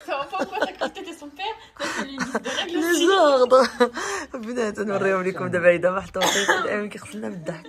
pas pourquoi t'as cru que t'étais son père. T'as fait une liste de règles لي aussi. زغد البنات نوريهم لكم دابا عيدا محطوطين الامين كيغسلنا بالضحك.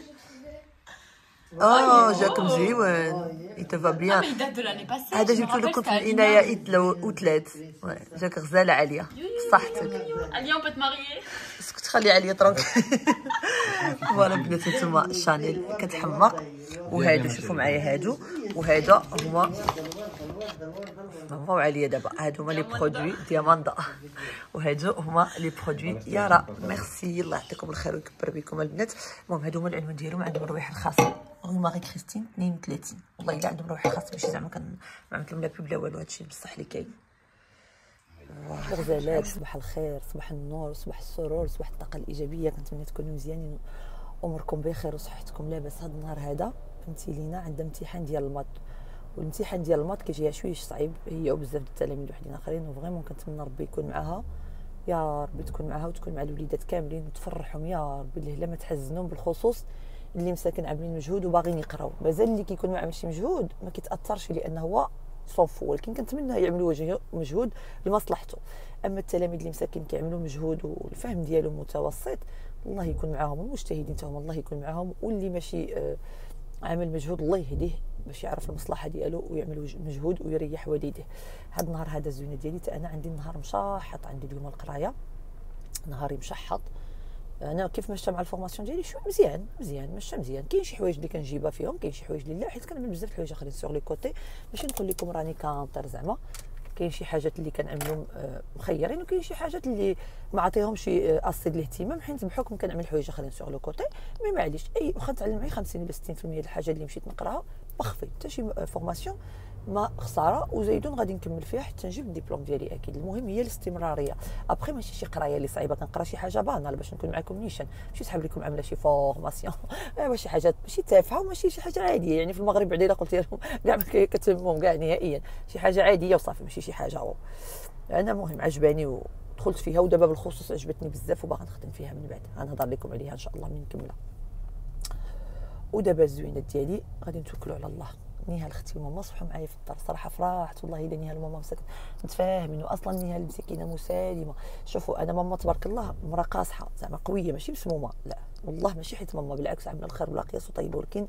جاك مزيون يتفا Ah, بيان. mais il date de l'année passée. هذا je me جبتو rappelle, لكم c'était في à العنايه Lina. ايتلو وثلاث. جاك غزاله عليا صحتك. Alia, on peut te marier. اسكت خلي عليا طرونك. فوالا بنات نتوما شانيل كتحمق. وهادو شوفوا معايا هادو وهذا هما ماما وعليا دابا هادو هما لي برودوي دياماندا وهادو هما لي برودوي يارا. ميرسي الله يعطيكم الخير ويكبر بكم البنات. المهم هادو هما العنوان ديالهم عندهم الرويح الخاص ماري كريستين 32 والله الا عندهم رويح خاص ماشي زعما ما عملت لهم لا بيب لا والو هادشي بصح اللي كاين. غزالات صباح الخير صباح النور صباح السرور صباح الطاقه الايجابيه. كنتمنى تكونوا مزيانين اموركم بخير وصحتكم لاباس. هذا النهار هذا بنتي لينا عندها امتحان ديال الماط والامتحان ديال الماط كيجيها شويش صعيب هي وبزاف د التلاميذ وحدين اخرين وفريمون كنتمنى ربي يكون معاها يا ربي تكون معاها وتكون مع الوليدات كاملين وتفرحهم يا ربي. اللي ما تحزنهم بالخصوص اللي مساكن عاملين مجهود وباغيين يقراو. مازال اللي كيكون ما عملش مجهود ما كيتاثرش لانه هو صوفو ولكن كنتمنى يعملوا مجهود لمصلحته. اما التلاميذ اللي مساكن كيعملوا مجهود والفهم ديالهم متوسط الله يكون معاهم. المجتهدين تاهم الله يكون معاهم واللي ماشي عامل مجهود الله يهديه باش يعرف المصلحه ديالو ويعمل مجهود ويريح والديه. هذا النهار هذا الزوينه ديالي انا عندي النهار مشحط عندي اليوم القرايه نهاري مشحط. انا كيف مشى مع الفورماسيون ديالي شو مزيان مشى مزيان. كاين شي حوايج اللي كنجيبها فيهم كاين شي حوايج اللي لا حيت كنعمل بزاف الحوايج اخرين سور لي كوتي باش نقول لكم راني كانطر زعما. كاين شي حاجات اللي كنعملهم مخيرين وكاين شي حاجات اللي ما عطيهمش اصيد الاهتمام حيت بحكم كنعمل حوايج اخرين سور لو كوتي. مي معليش اي واخا نتعلم معي 50 ولا 60% ديال الحاجه اللي مشيت نقراها بخفي حتى شي فورماسيون ما خساره وزيدون غادي نكمل فيها حتى نجيب الدبلوم ديالي اكيد. المهم هي الاستمراريه. ابخي ماشي شي قرايه اللي صعيبه كنقرا شي حاجه بانال باش نكون معكم نيشان ماشي سحاب لكم عامله شي فورماسيون ماشي حاجات ماشي تافهه وماشي شي حاجه عاديه يعني في المغرب بعدا قلت لهم كاع ما كتهمهم كاع نهائيا شي حاجه عاديه وصافي ماشي شي حاجه انا مهم عجباني ودخلت فيها ودابا بالخصوص عجبتني بزاف وباغا نخدم فيها من بعد غنهضر لكم عليها ان شاء الله من نكملها. ودابا الزوينات ديالي غادي نتوكلوا على الله. نهال اختي وماما صبحوا معايا في الدار صراحه فرحت والله الا نهال ماما مساكن متفاهمين واصلا نهال مسكينه مسالمه. شوفوا انا ماما تبارك الله مرا قاصحه زعما قويه ماشي مسمومه لا والله ماشي حيت ماما بالعكس عامله الخير بلا قياس وطيبه ولكن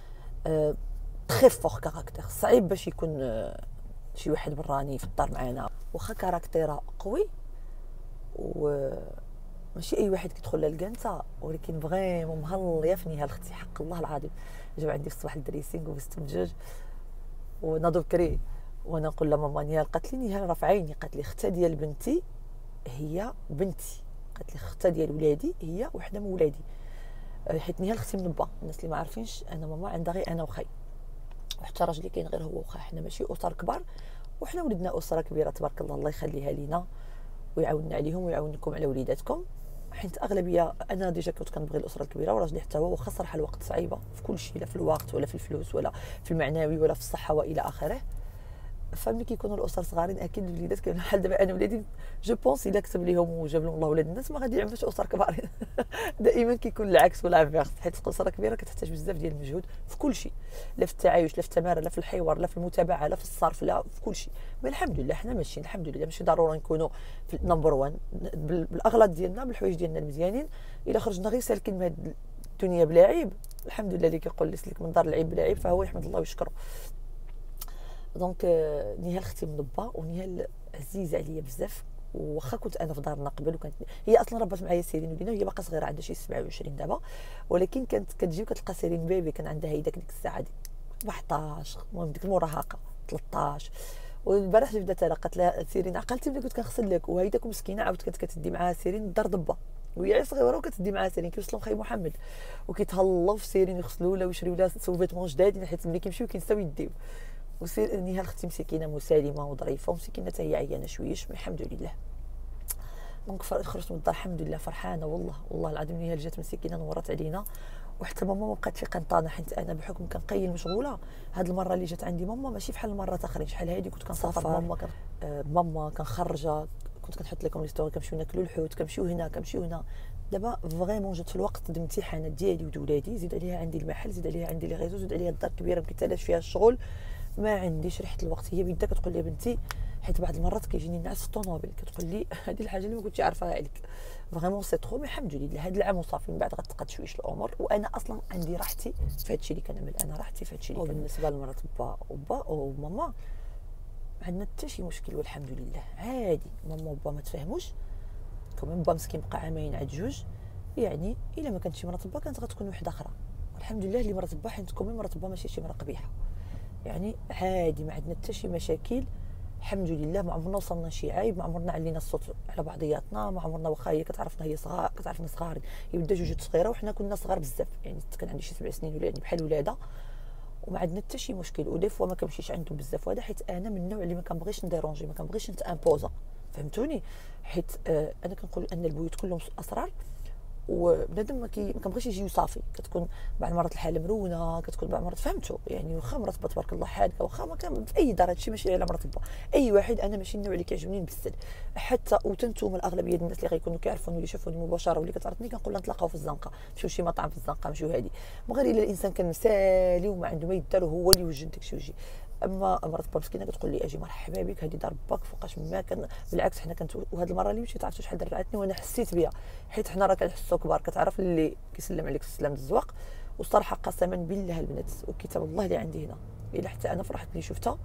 تخي فور كاركتير صعيب باش يكون شي واحد براني في الدار معنا واخا كاركتيرها قوي و ماشي اي واحد كيدخل للكنته ولكن فريمون مهليه في نهال اختي حق الله العظيم. جاو عندي في الصباح الدريسينغ وبست مجاج وناضو بكري وانا نقول لها ماما نهال قالت لي نهال راه في عيني قالت لي اختها ديال بنتي هي بنتي قالت لي اختها ديال ولادي هي وحده من ولادي حيت نهال اختي من با. الناس اللي ما عارفينش انا ماما عندها غير انا وخاي وحتى راجلي كاين غير هو وخا. حنا ماشي اسر كبار وحنا ولدنا اسره كبيره تبارك الله الله يخليها لينا ويعاوننا عليهم ويعاونكم على وليداتكم حيت اغلبيه انا ديجا كنت كنبغي الاسره الكبيره وراجلي حتى هو واخا صراحه الوقت صعيبه في كل شيء لا في الوقت ولا في الفلوس ولا في المعنوي ولا في الصحه والى اخره. فملي كيكونوا الاسر صغارين اكيد الوليدات كاين بحال دابا انا ولادي جو بونس الا كتب ليهم وجاب لهم الله ولاد الناس ما غادي يعملوش اسر كبار دائما كيكون العكس ولا فيرس حيت الاسره كبيره كتحتاج بزاف ديال المجهود في كل شيء لا في التعايش لا في التماره لا في الحوار لا في المتابعه لا في الصرف لا في كل شيء. مي الحمد لله حنا ماشيين الحمد لله ماشي ضروري نكونوا في نمبر 1 بالاغلاط ديالنا بالحوايج ديالنا المزيانين. الا خرجنا غير سالكين من هذه الدنيا بلا عيب الحمد لله اللي كيقول لي سلك من دار العيب بلا عيب فهو يحمد الله ويشكره. دونك نهال اختي من با ونهال عزيزه عليا بزاف واخا كنت انا في دارنا قبل وكانت هي اصلا ربات معايا سيرين ولينا وهي باقا صغيره عندها شي 27 دابا ولكن كانت كتجي وكتلقى سيرين بيبي كان عندها هي ديك الساعه دي 14 المهم ديك المراهقه 13 والبارح بدات انا قالت لها سيرين عقلتي ملي كنت كنغسل لك وهيداك مسكينه عاود كانت كتدي معاها سيرين الدار ضبه وهي صغيره وكتدي معاها سيرين كيوصلوا خي محمد وكيتهلاو في سيرين يغسلوا لها ويشريو لها سوفيتمون جدادين حيت ملي كيمشيو كينساو يديو. وسير نهال اختي مسكينه مسالمه وظريفه ومسكينه حتى هي عيانه شويش الحمد لله. دونك خرجت من الدار الحمد لله فرحانه والله العظيم. نهال جات مسكينه نورت علينا وحتى ماما ما بقاتش قنطانه حيت انا بحكم كنقيل مشغوله. هاد المره اللي جات عندي ماما ماشي بحال المرات اخرين شحال هادي كنت كنسافر ماما كنخرجها كنت كنحط لكم لي ستوري كنمشيو ناكلوا الحوت كنمشيو هنا. دابا فريمون جات في الوقت د الامتحانات ديالي ودولادي زيد عليها عندي المحل زيد عليها عندي لي ريزو زيد عليها الدار كبيره ما كيتلاش فيها الشغل ما عنديش ريحه الوقت. هي بيدها كتقول لي بنتي حيت بعض المرات كيجيني نعس في الطوموبيل كتقول لي هذه الحاجه اللي ما كنتش عارفاها عليك فريمون سي ترو. مي الحمد لله هذا العام وصافي، من بعد غتبقى تشويش الامور، وانا اصلا عندي راحتي في هذا الشيء اللي كنعمل، انا راحتي في هذا الشيء اللي كنعمل. بالنسبه لمرات با وماما ما عندنا حتى شي مشكل والحمد لله عادي. ماما وبا ما تفاهموش كمان، با مسكين بقى عامين عاد جوج، يعني الا ما كانتش مرات با كانت غتكون وحده اخرى. والحمد لله اللي مرات با، حيت كومي مرات با ماشي شي مرا قبيحه، يعني عادي ما عندنا حتى شي مشاكل الحمد لله. ما عمرنا وصلنا شي عيب، ما عمرنا علينا الصوت على بعضياتنا، ما عمرنا واخا هي كتعرفنا هي صغار كتعرفنا صغار يبدا جوج صغيره وحنا كنا صغار بزاف، يعني كان عندي شي 7 سنين ولا يعني بحال ولادها، وما عندنا حتى شي مشكل. ودي فوا ما كنمشيش عندهم بزاف، وهذا حيت انا من النوع اللي ما كنبغيش نديرونجي، ما كنبغيش نتامبوزا، فهمتوني؟ حيت انا كنقول ان البيوت كلهم اسرار، وبنادم ما كنبغيش يجي صافي. كتكون بعض المرات الحاله مرونه، كتكون بعض المرات فهمتوا يعني، واخا مرات با تبارك الله حادقه، واخا ما كان في اي دار هادشي ماشي على مرات با اي واحد. انا ماشي النوع اللي كيعجبني نبسل حتى، وتنتوما الاغلبيه ديال الناس اللي غيكونوا كيعرفوني واللي شافوني مباشره واللي كتعرفني كنقول لها نتلاقاو في الزنقه، نمشيو شي مطعم في الزنقه، نمشيو هادي، من غير الا الانسان كان مسالي وما عنده ما يدار هو اللي يوجد داكشي ويجي. اما مرات با مسكينه كتقول لي اجي مرحبا بك، هذه دار باك فوقاش ما كان، بالعكس حنا كنت، وهاد المره اللي مشيت عرفتوا شحال درعتني وانا حسيت بها، حيت حنا راه كنحسوا كبار، كتعرف اللي كيسلم عليك السلام الزواق. والصراحه قسما بالله البنات وكتاب الله اللي عندي هنا، الا حتى انا فرحت اللي شفتها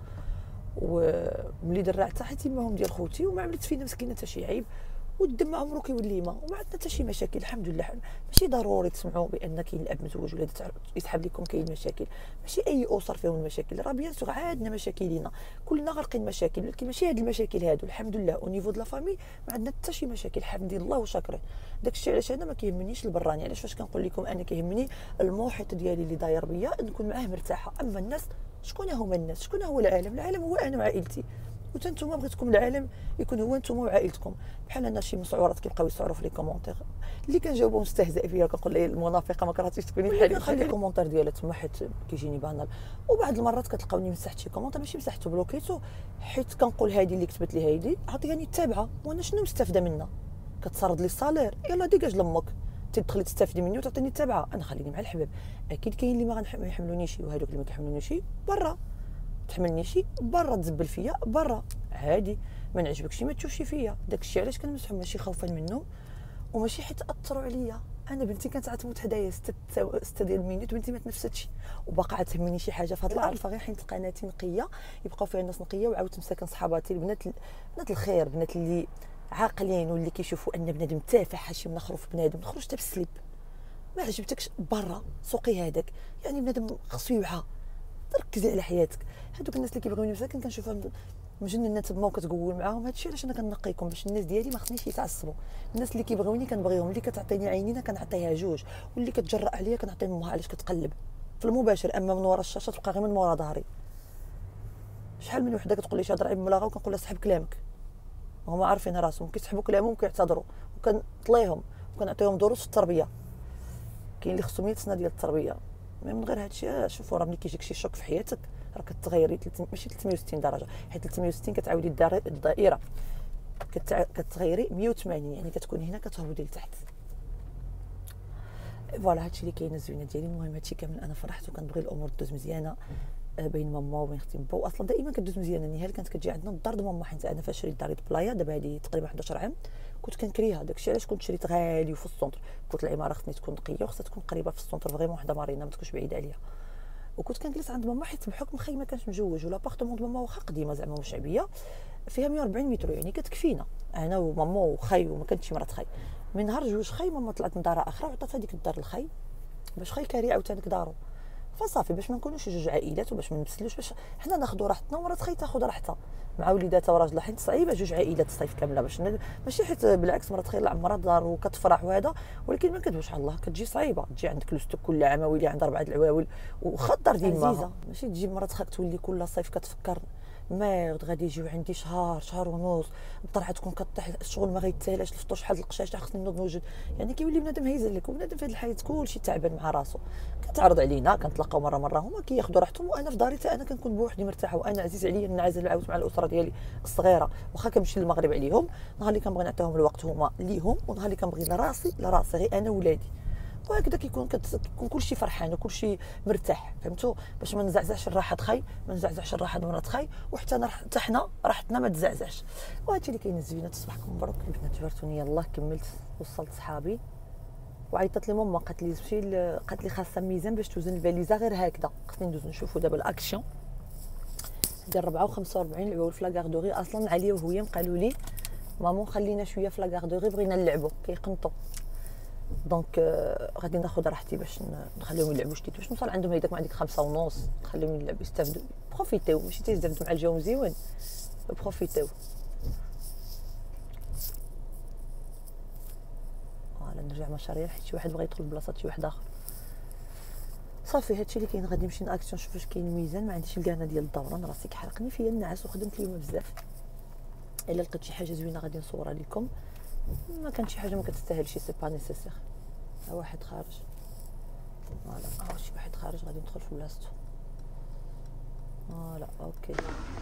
وملي درعتها، حيت يماهم ديال خوتي وما عملت فينا مسكينه حتى شي عيب، والدم عمرو كيولي ما، وما عندنا حتى شي مشاكل الحمد لله. ماشي ضروري تسمعوا بان كاين الاب مزوج ولا يسحب لكم كاين مشاكل، ماشي اي اسر فيهم المشاكل، راه بيان سور عندنا مشاكلنا كلنا غارقين مشاكل، ولكن ماشي هاد المشاكل هادو الحمد لله او نيفو د لا فامي ما عندنا حتى شي مشاكل الحمد لله وشكره. داكشي علاش انا ما كيهمنيش البراني، علاش فاش كنقول لكم انا كيهمني المحيط ديالي اللي داير بيا نكون معاه مرتاحه. اما الناس شكون هما الناس؟ شكون هو العالم؟ العالم هو انا وعائلتي، وانتم بغيتكم العالم يكون هو انتم وعائلتكم. بحال انا شي مسعورات كيبقاو يسعروا في لي كومونتير اللي كنجاوبهم مستهزئ فيا، كنقول ليه المنافقه ما كرهتيش تكوني بحالي، نخلي الكومونتير ديالها تما حيت كيجيني بانال. وبعض المرات كتلقاوني مسحت شي كومونتير، ماشي مسحته بلوكيتو، حيت كنقول هذه اللي كتبت لي هذه عطيني التابعه، وانا شنو مستافده منها؟ كتسرد لي الصالير، يلا ديكاج لامك تدخلي تستافدي مني وتعطيني التابعه، انا خليني مع الحباب. اكيد كاين اللي ما يحملونيش، وهذوك اللي ما كيحملونيش برا، تحملني شي برا، تزبل فيا برا عادي، ما نعجبكش ما تشوفش فيا. داكشي علاش كنمسحهم، ماشي خوفا منهم وماشي حيت اثروا عليا. انا بنتي كانت عتموت حدايا 6 ديال المينوت، بنتي ما تنفستش وباقا تهمني شي حاجه في هاد العرفه، غير حيت قناتي نقيه يبقاو فيها الناس نقيه. وعاودت مساكن صحاباتي البنات، بنات الخير، بنات اللي عاقلين واللي كيشوفوا ان بنادم تافه حاشي من خروف بنادم، نخرج حتى بالسليب، ما عجبتكش برا سوقي هذاك، يعني بنادم خصو يوعى، ركزي على حياتك. هذوك الناس اللي كيبغيوني مساكن كنشوفهم مجننات تما وكتقول معاهم، هادشي علاش انا كنقيكم باش الناس ديالي ما خصنيش يتعصبوا. الناس اللي كيبغيوني كنبغيهم، اللي كتعطيني عينينا كنعطيها جوج، واللي كتجرأ عليا كنعطي امها علاش كتقلب في المباشر، اما من ورا الشاشه تبقى غير من ورا ظهري. شحال من وحده كتقول لي شي هضره عيب ملاغه وكنقول لها سحب كلامك، هما عارفين راسهم كيسحبوا كلامهم وكيعتذروا، وكنطليهم وكنعطيهم دروس في التربيه. كاين اللي خصهم 100 سنه ديال التربيه، من غير هادشي شوفوا راه ملي كيجيك شي شوك في حياتك راه كتغيري ماشي 360 درجه، حيت 360 كتعاودي الدائره كتغيري 180، يعني كتكوني هنا كتهبطي لتحت. فوالا هادشي اللي كاين الزوينه ديالي. المهم هادشي كامل انا فرحت وكنبغي الامور دوز مزيانه بين ماما وبين اختي با، واصلا دائما كدوز مزيانه. نهال كانت كتجي عندنا الدار د ماما، حيت انا فاش شريت داري بلايا دابا هادي تقريبا 11 عام كنت كنكريها، داكشي علاش كنت شريت غالي وفي السونتر. قلت العماره خصني تكون نقيه وخصها تكون قريبه في السونتر، فريمون وحده مارينا ما تكونش بعيده عليا. وكنت كنجلس عند ماما حيت بحكم خي ما كانش مجوج، ولابارتمون د ماما واخا قديمه زعما وشعبيه فيها 140 متر، يعني كتكفينا انا وماما وخي، وما كانتش شي مرات خي. من نهار جوج خي ماما طلعت من دار اخرى وعطات هذيك الدار لخي باش خي كاري عاوتاني دارو، فصافي باش ما نكونوش جوج عائلات وباش ما نمثلوش، باش حنا ناخذوا راحتنا ومرات خي تاخذ راحتها مع وليداتها وراجلها، حيت صعيبه جوج عائلات الصيف كامله باش ماشي حيت بالعكس مرات خير عمرها دار وكتفرح وهذا، ولكن ما كدوش على الله كتجي صعيبه، تجي عندك لوستك كل عام ويلي عندها 4 العواول وخا الدار ديما ماشي تجي مرات خاك تولي كل صيف كتفكر ميرد غادي يجيو عندي شهر ونص الطرحه تكون كطيح، الشغل ما غيتسالاش، الفطور شحال القشاش خصني نوض نوجد، يعني كيولي بنادم هيزل لك، وبنادم في هذه الحياه كلشي تعبان مع راسو. كتعرض علينا كنتلاقاو مره هما كياخذوا راحتهم، وانا في داري انا كنكون بوحدي مرتاحه، وانا عزيز عليا ننعزل عاود مع الاسره ديالي الصغيره، واخا كنمشي للمغرب عليهم، نهار اللي كنبغي نعطيهم الوقت هما ليهم، ونهار اللي كنبغي لراسي غير انا ولادي. وهكذا كيكون كلشي فرحان وكلشي مرتاح، فهمتوا؟ باش ما نزعزعش الراحه خاي، ما نزعزعش الراحه مرات خاي، وحتى انا حتى حنا راحتنا ما تزعزعش. وهادشي اللي كاين الزوينات. تصبحكم مبروك البنات، جبرتوني يلاه كملت وصلت صحابي. وعيطت لي ماما قالت لي مشي قالت لي خاصه ميزان باش توزن الفاليزه غير هكذا. خصني ندوز نشوفوا دابا الاكسيون ديال 4 و45 العول في لاكاردوري. اصلا عليا وهيام قالوا لي مامون خلينا شويه في لاكاردوري بغينا نلعبوا كيقنطوا. دونك غادي ناخذ راحتي باش نخليهم يلعبوا شتي باش نوصل عندهم هيداك مع ديك 5:30 نخليهم يلعبوا يستافدوا بروفيتيو ماشي تيستافدوا مع الجو مزيون بروفيتيو. فوالا نرجع مشاريع حيت شي واحد بغى يدخل بلاصه شي واحد اخر. صافي هادشي اللي كاين. غادي نمشي ناكسيون نشوف واش كاين ميزان. ما عنديش الكانه ديال الدوران راسي كحرقني فيا النعاس وخدمت اليوم بزاف. الا لقيت شي حاجه زوينه غادي نصورها لكم. ما كان شي حاجه ما كتستاهلش سي با نيسيسير. ها واحد خارج فوالا. ها شي واحد خارج غادي ندخل في بلاصتو. فوالا اوكي.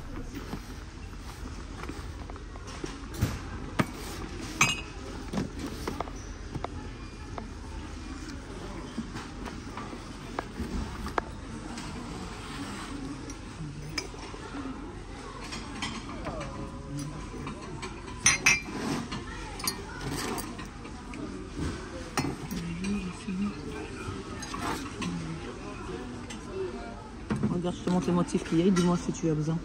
Regarde, je te montre les motifs qu'il y a. Dis-moi si tu as besoin.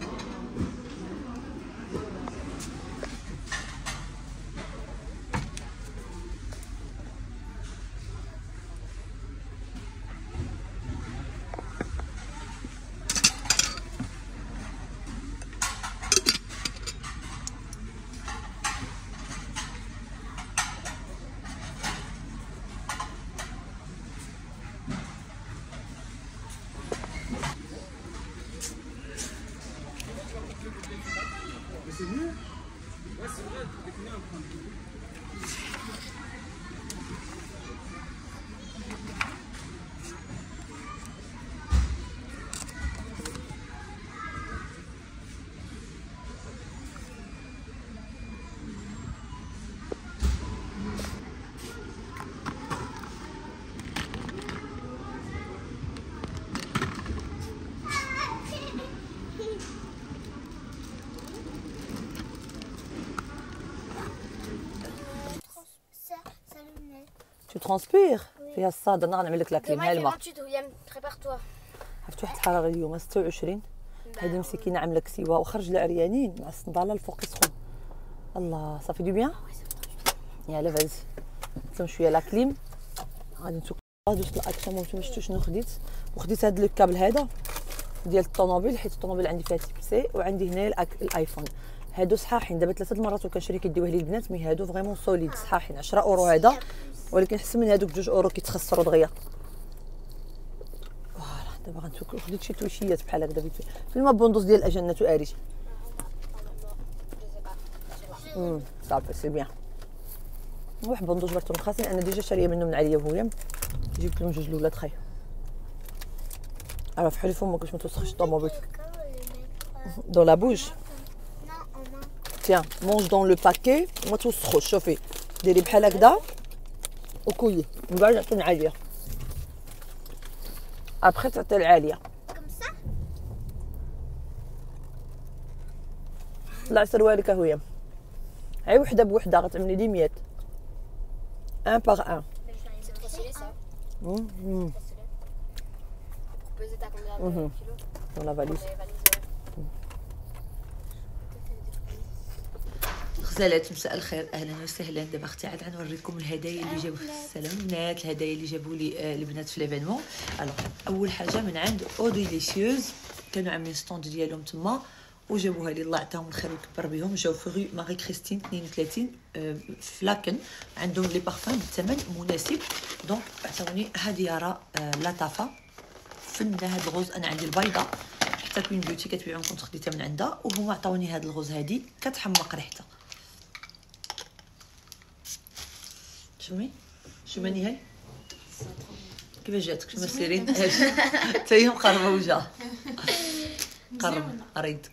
C'est mieux. Ouais, c'est vrai, tu déconnes un peu. Tu transpires؟ فيها الصاد. انا غنعمل لك لاكليم. ها الماء. عرفت واحد الحراره اليوم 26. هذه مسكينه عامله كسيوه وخرج العريانين مع الصنداله الفوق سخون. الله صافي دو بيان. يلا فازي نتلم شويه لاكليم. غادي نسوق دوزت الاكسيون. ما شفتوش شنو خديت. وخديت هذا الكابل هذا ديال الطوموبيل حيت الطوموبيل عندي فيها تيب سي وعندي هنا الايفون. هادو صحاحين دابا 3 المرات وكنشري كيديوه لي البنات. مي هادو فريمون سوليد صحاحين 10 اورو هذا، ولكن احسن من هادوك 2 اورو كيتخسروا دغيا. فوالا دابا غنتوكل. خديت شي توشيات بحال هكذا في الماء بوندوس ديال الاجنه واريج. صافي سي بيان. واحد بوندوس جبرتو رخاصين. انا ديجا شاريه منه من عليا وهويا. جبت لهم 2 الاولاد خاي. عرف حلي فمك باش ما توسخش الطوموبيل. Dans la bouche. Tiens, mange dans le paquet. ما توسخوش. شوفي ديري بحال هكذا وكولي من بعد تعطي العاليه. ابخي تعطي العاليه كم صح. لا سروالك لك هويا. هاي وحده بوحده غتعملي لي 100 un par un. Dans la valise. غزالات مساء الخير، اهلا وسهلا. دابا اختي عاد غنوريكم الهدايا اللي جابوا السلامات. الهدايا اللي جابوا لي البنات في ليفينمون. الوغ اول حاجه من عند او ديليسيوز، كانوا عاملين ستوند ديالهم تما وجابوها لي. الله يعطيهم الخير ويكبر بهم. جاو في غي ماري كريستين 32 في لاكن. عندهم لي بارفان بالثمن مناسب. دونك عطاوني هذه راه لاطافا فنه. هاد الغوز انا عندي البيضه حتى كوين بيوتي كتبيعهم كنت خديتها من عندها، وهما عطاوني هاد الغوز هادي كتحمق ريحتها. شومي نهاي كيفاش جاتك؟ شنو سيرين حتى هي مقربه وجهها. قرب اريدك.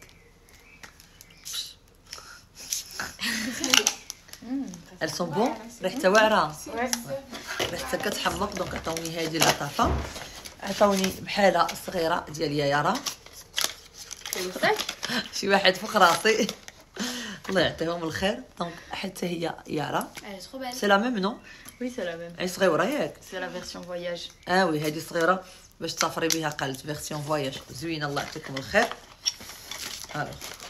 elles sont bon. ريحتها واعره. ريحتها كتحمق. دونك عطاوني هذه لطافه، عطاوني بحاله صغيره ديال يارا شي واحد فوق راسي الله يعطيهم الخير. دونك حتى هي يارا سي لا ميم نو. Oui, c'est la même. اي صغيره ياك. C'est la version voyage. وي هذه صغيره باش تسافري بها قالت فيرسيون فواياج زوينه الله يعطيكم الخير. الوغ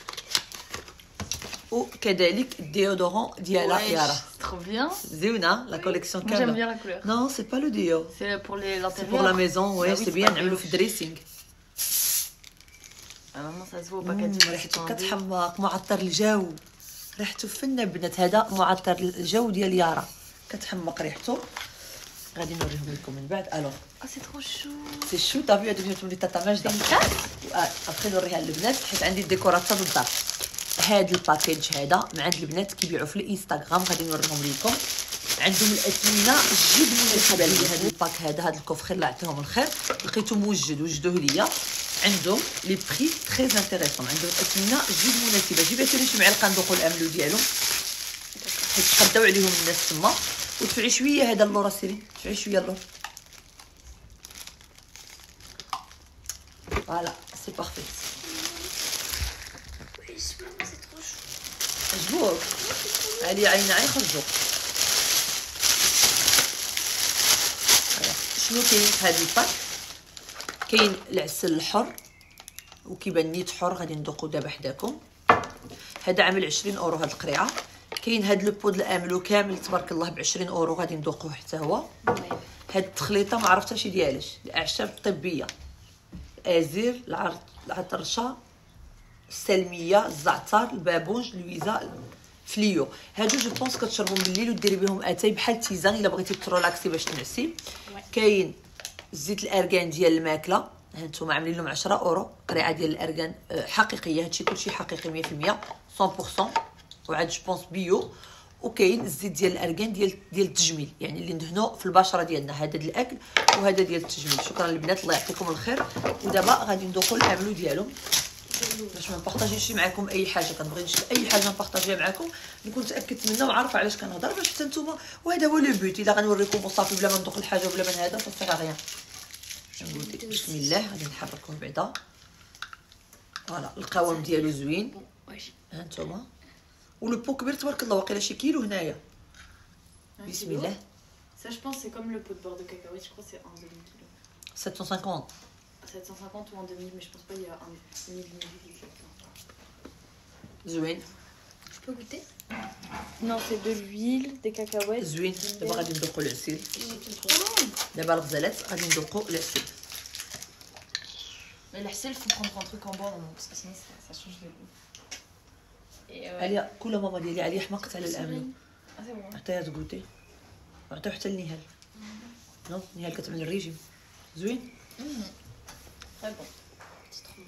وكذلك الديودورون ديالها يارا C'est trop bien. زوينه لا كوليكسيون Moi, j'aime كامله. bien la couleur. Non, c'est pas le déo. C'est pour l'intérieur. C'est pour la maison, ouais, Ah oui, c'est c'est bien pas نعملو déo. في الدريسينغ. Maman, ça se voit au packaging. ريحته كتحمق، معطر الجو، ريحته فنه بنات. هذا معطر الجو ديال يارا، كتحمق ريحته. غادي نوريهم لكم من بعد. الوغ Oh, c'est trop chou. سي شو طابيو هذوك جاتهم لي تاتا ماجده. ابخي نوريها للبنات حيت عندي الديكورات حتى للدار. هاد الباكيج هذا مع عند البنات كيبيعوا في الانستغرام، غادي نوريهم لكم. عندهم الاثمنه جد مناسبه لي. هذا الباك هذا الكوفخي الله يعطيهم الخير لقيته موجد وجدوه ليا. عندهم لي بري تري انتريسون، عندهم اثمنه جد مناسبه. جيبات لي شي معلقه ندوقوا الاملو ديالهم حيت تقداو عليهم الناس تما. ودفعي شويه هذا اللور سيري، دفعي شويه اللور. فوالا سي بارفي. عجبوك؟ علي عينا عين خرجوك. شنو كاين في هذا الباك؟ كاين العسل الحر وكيبان نيت حر، غادي ندوقو دابا حداكم. هذا عامل 20 اورو هاد القريعه. كاين هاد لو بود الاملو كامل تبارك الله ب 20 اورو، غادي ندوقوه حتى هو. هاد التخليطه ما عرفتهاش ديالاش، الاعشاب الطبيه، الازير، العطرشه، السلميه، الزعتر، البابونج، الويزا، فليو. هادو جو بونس كتشربهم بالليل وديري بهم اتاي بحال تيزان الا بغيتي ترولاكسي باش تنعسي. كاين زيت الارغان ديال الماكله، ها نتوما عاملين لهم 10 اورو قريعه ديال الارغان حقيقيه. هادشي كلشي حقيقي 100% 100% وعاد جو بونس بيو. وكاين الزيت ديال الارغان ديال التجميل، يعني اللي ندهنو في البشره ديالنا. هذا ديال الاكل وهذا ديال التجميل. شكرا البنات الله يعطيكم الخير. ودابا غادي ندوقوا الاملو ديالهم باش ما نبارطاجيش معكم اي حاجه. كنبغي نشوف اي حاجه نبارطاجيها معكم نكون تاكدت منها وعارفه علاش كنهضر باش حتى نتوما. وهذا هو لو بوت. الا غنوريكم وصافي بلا ما ندوق الحاجه وبلا ما هذا فصافي غير نقول بسم الله. غادي نحركوه بعدا. فوالا القوام ديالو زوين ها نتوما. ولو بو كبير تبارك الله، واقيلا شي كيلو هنايا. بسم الله. Ça, je pense, c'est comme le pot de beurre de cacahuète. Je crois que c'est un demi-kilo. 750. 750 ou un demi, mais je pense pas qu'il y a un demi-kilo. زوين. Je peux goûter? Non, c'est de l'huile, des cacahuètes. زوين. دابا غادي ندوقوا العسيل. دابا الغزالات غادي ندوقوا العسيل. Mais l'huile, il faut prendre un truc en bois, parce que sinon ça change le goût. عليا كل ماما ديالي عليا حمقت على الاملو. Ah, c'est bon. عطيها تقوتي وعطيو حتى لنهال. نو نهال كتعمل الريجيم زوين. Très bon. C'est trop bon.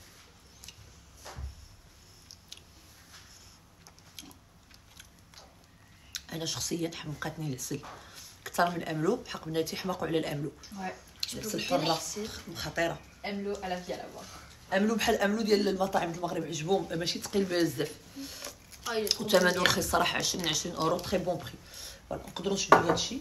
انا شخصيا حمقتني العسل اكثر من الاملو، بحق بناتي حماقوا على الاملو. العسل حره خطيره. املو على في على voir. املو بحال الاملو ديال المطاعم المغرب عجبهم، ماشي ثقيل بزاف. وثمنه رخيص صراحه 20 اورو تري بون بري. فوالا نقدروا نشدوا هادشي.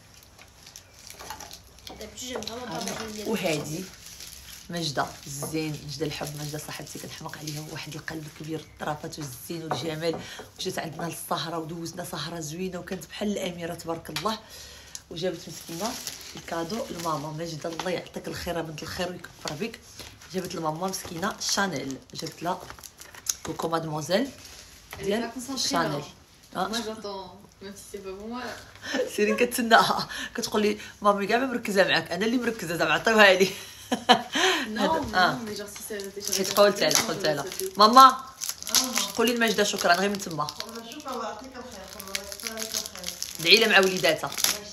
وهادي مجده الزين، مجده الحب، مجده صاحبتي كنحماق عليها، واحد القلب كبير الطرافات والزين والجمال. وجات عندنا للسهره ودوزنا سهره زوينه وكانت بحال الاميره تبارك الله. وجابت مسكينه الكادو لماما مجده الله يعطيك الخير بنت الخير ويكبر بك. جابت لماما مسكينه شانيل، جابت لها كوكو مادموزيل ديال شانيل. Moi j'entends, même si c'est pas pour moi. سيرين كتسناها كتقول لي مامي كاع ما مركزه معاك، انا اللي مركزه زعما عطيوها لي. Non, mais genre si ça j'étais sur. حيت قلت لها ماما قولي لماجده شكرا غير من تما. دعي لها مع وليداتها.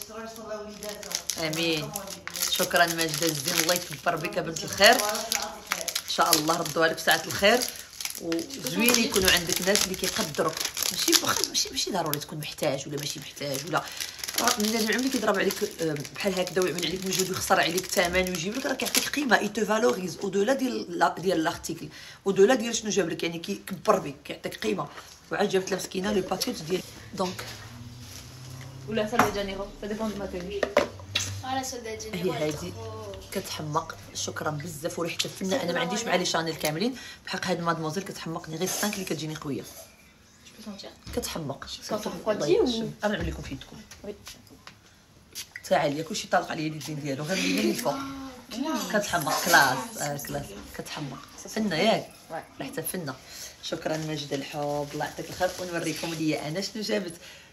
امين. شكرا ماجده الزين الله يكبر بك بنت الخير. ان شاء الله ردوها لك ساعه الخير. وزوين يكونوا عندك ناس اللي كيقدروك، ماشي ضروري تكون محتاج ولا ماشي محتاج ولا الناس عمري كيضرب عليك بحال هكذا ويعمل عليك مجهود ويخسر عليك الثمن ويجيب لك راه كيعطيك قيمه. اي تو فالوريز او دولا ديال لارتيكل او دولا ديال شنو جاب لك، يعني كيكبر بك كيعطيك قيمه. وعاد جابت لها مسكينه لي باكيت ديال دونك ولا سالفه جانيرو ça dépend de ma tenue. على سولدات هي جينيرال هادي كتحمق. شكرا بزاف وريحه الفنه. انا ما عنديش مع لي شانيل كاملين بحق هاد مادموزيل كتحمقني غير 5 اللي كتجيني قويه Je peux sentir. كتحمق. Quand on refroidit ou انا نعمل لكم في يدكم oui. تا عليا كلشي طالق عليا اليدين ديالو غير من الفوق كتحمق. كلاس كلاس كتحمق فنه ياك ريحتها فنه. شكرا ماجد الحب الله يعطيك الخير. ونوريكم ليا انا شنو جابت.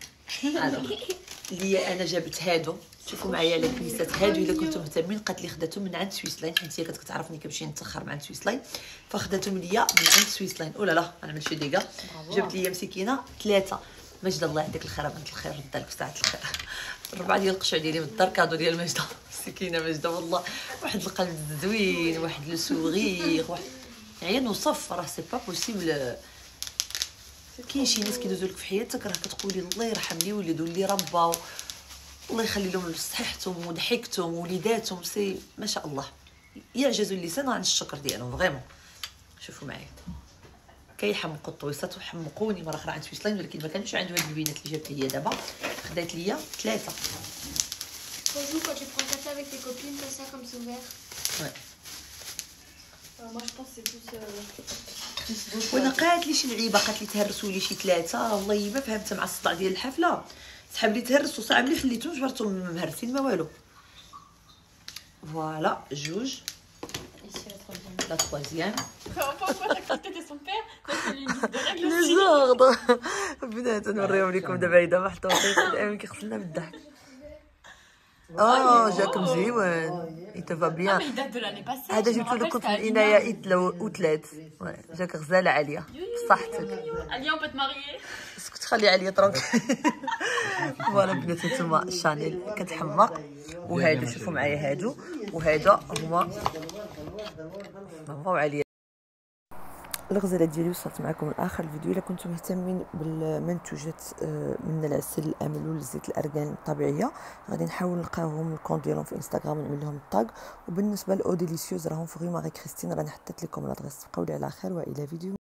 ليا انا جابت هادو. شوفوا معايا على كنيسات هادو الا كنتم مهتمين. قالت لي خداتهم من عند سويس لاين حيت هي كتعرفني كنمشي نتاخر مع عند سويس لاين فخداتهم ليا من عند سويس لاين. ولا لا انا ماشي ديكا جابت ليا مسكينه 3 ماجده الله يعطيك الخير بنت الخير رد لك ساعه الخير 4 ديال القشع ديالي من الدار كادو ديال ماجده مسكينه ماجده والله واحد القلب زوين واحد لو سوغيغ واحد يعني نوصف راه سي با بوسيبل. كاين شي ناس كيدوزو لك في حياتك راه كتقولي الله يرحمني وليدو اللي رباو الله يخلي لهم صحتهم وضحكتهم ووليداتهم سي ما شاء الله يعجز اللسان عن الشكر ديالهم فريمون. شوفوا معايا كيحمقوا الطويصات وحمقوني مره اخرى عند سويس لاين ولكن ما كانش عنده هاد البينات اللي جابت لي هي دابا. خدات ليا 3. Bonjour, quand tu prends café avec tes copines, t'as ça comme souverain. Moi je pense c'est plus وانا قالت لي شي لعيبه قالت لي تهرسوا لي شي 3 والله ما فهمت مع الصداع ديال الحفله. صحاب لي تهرسوا صعب لي خليتهم جبرتهم مهرسين ما والو. فوالا جوج لا troisième. Pourquoi t'as cru que t'étais son père? C'est une liste de règles لي aussi. زغد بنات نوريهم لكم دابا اذا ما حطوش الامين كيغسلنا بالضحك. جاك مزيون يتفا Ah بيان. mais il date de l'année passée. هذا je me جبت rappelle, لكم c'était في à العنايه Lina. وثلاث جاك غزاله عاليه بصحتك. Alia, on peut te marier. اسكت خلي عليا طرونك. فوالا بنات نتوما شانيل كتحمق. وهادو شوفوا معايا هادو وهذا هما ماما عليا. الغزاله ديالي وصلت معكم لاخر الفيديو. الا كنتم مهتمين بالمنتوجات من العسل الامل ولا زيت الارغان الطبيعيه غادي نحاول نلقاوهم الكونت ديالهم في انستغرام ونعمل لهم التاغ. وبالنسبه لاو ديليسيوز راهم في غي ماري كريستين راني حطيت لكم لادريس. بقاو لي على خير والى فيديو